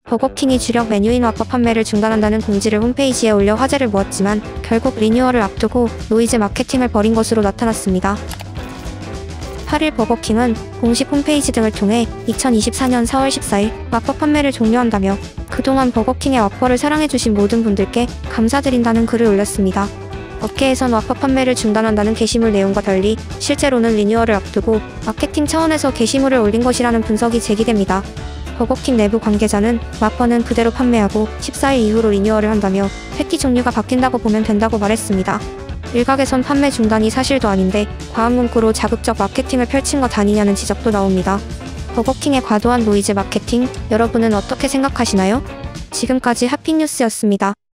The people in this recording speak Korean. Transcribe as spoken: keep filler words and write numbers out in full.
버거킹이 주력 메뉴인 와퍼 판매를 중단한다는 공지를 홈페이지에 올려 화제를 모았지만 결국 리뉴얼을 앞두고 노이즈 마케팅을 벌인 것으로 나타났습니다. 팔 일 버거킹은 공식 홈페이지 등을 통해 이천이십사 년 사월 십사일 와퍼 판매를 종료한다며 그동안 버거킹의 와퍼를 사랑해주신 모든 분들께 감사드린다는 글을 올렸습니다. 업계에선 와퍼 판매를 중단한다는 게시물 내용과 달리 실제로는 리뉴얼을 앞두고 마케팅 차원에서 게시물을 올린 것이라는 분석이 제기됩니다. 버거킹 내부 관계자는 와퍼는 그대로 판매하고 십사일 이후로 리뉴얼을 한다며 패티 종류가 바뀐다고 보면 된다고 말했습니다. 일각에선 판매 중단이 사실도 아닌데 과학 문구로 자극적 마케팅을 펼친 것 아니냐는 지적도 나옵니다. 버거킹의 과도한 노이즈 마케팅, 여러분은 어떻게 생각하시나요? 지금까지 핫픽뉴스였습니다.